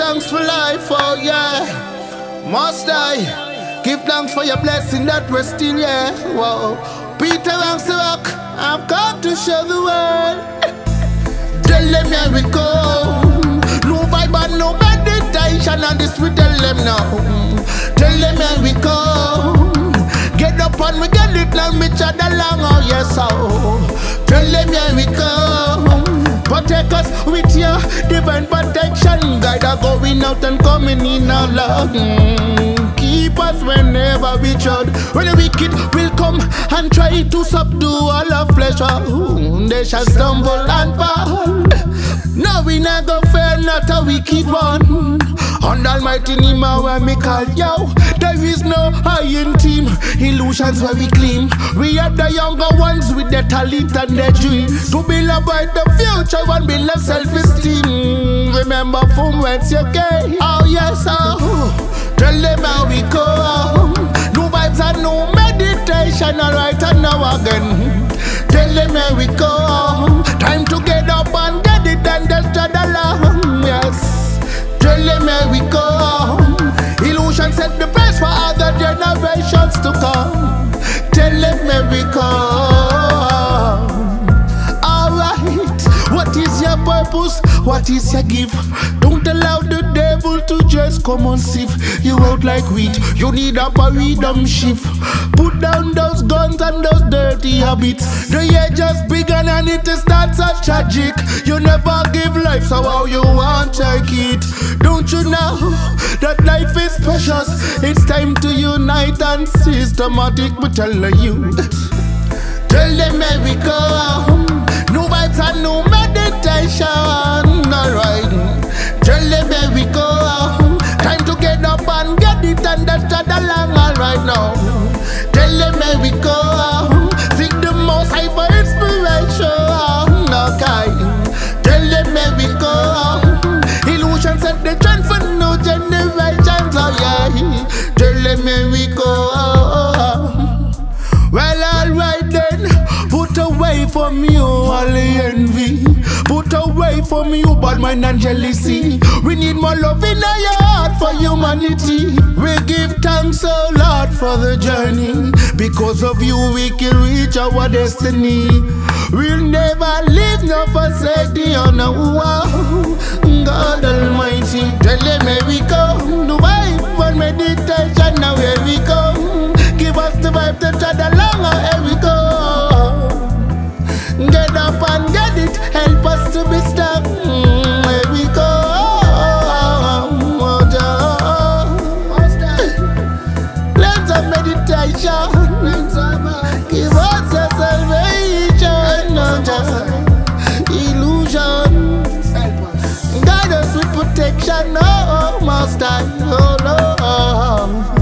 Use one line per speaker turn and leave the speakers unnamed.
thanks for life, oh yeah. Must I give thanks for your blessing that we're still, yeah. Whoa. Peter Ranks the Rock, I've come to show the world. Tell them here we go. No vibe and no meditation, and this we tell them now. Tell them here we go. Get up and we get it now, me chat along, oh yes, oh. Tell them here we go. Protect us with your divine protection. Guide us going out and coming in our love. Keep us whenever we tread. When the wicked will come and try to subdue all our flesh, they shall stumble and fall. No, we not go fair, not a wicked one. On the almighty name where me call yo. There is no iron team, illusions where we claim. We are the younger ones with the talent and the dream to build a brighter future and build a self-esteem. Remember from whence you came. Oh yes, oh. Tell them how we go. No vibes and no meditation, alright and now again. Tell them how we go. Time to get up and get it and just tread along, yes. Tell them where we go. Illusion set the price for other generations to come. Tell them where we go. Alright, what is your purpose? What is your gift? Don't allow the devil to just come and sift you out like wheat. You need a paradigm shift. Put down those guns and those dirty habits. The year just begun and it starts so tragic. You never give life, so how you want to take it? Don't you know that life is precious? It's time to unite and systematic, but tell you. Tell them where we go. No vibes and no meditation, alright. Tell them where we go. Time to get up and get it and that's along, alright now. Tell them where we go. Seek the most high for inspiration, okay. Tell them where we go. Illusion set the trend for new generations, oh yeah. Tell them where we go. Well, alright then. Put away from you all the envy. Put away from you bad mind and jealousy. We need more love in our heart for humanity. We give thanks, oh Lord, for the journey. Because of you we can reach our destiny. We'll never leave nor forsake the honor. God Almighty, tell them where we go. No vibe on meditation, now where we go. Give us the vibe to tread along, here we go. Get up and get it, help us to be stuck. Here we go. Lens of meditation, give us a salvation. Illusion, guide us with protection. Oh, Master, oh Lord.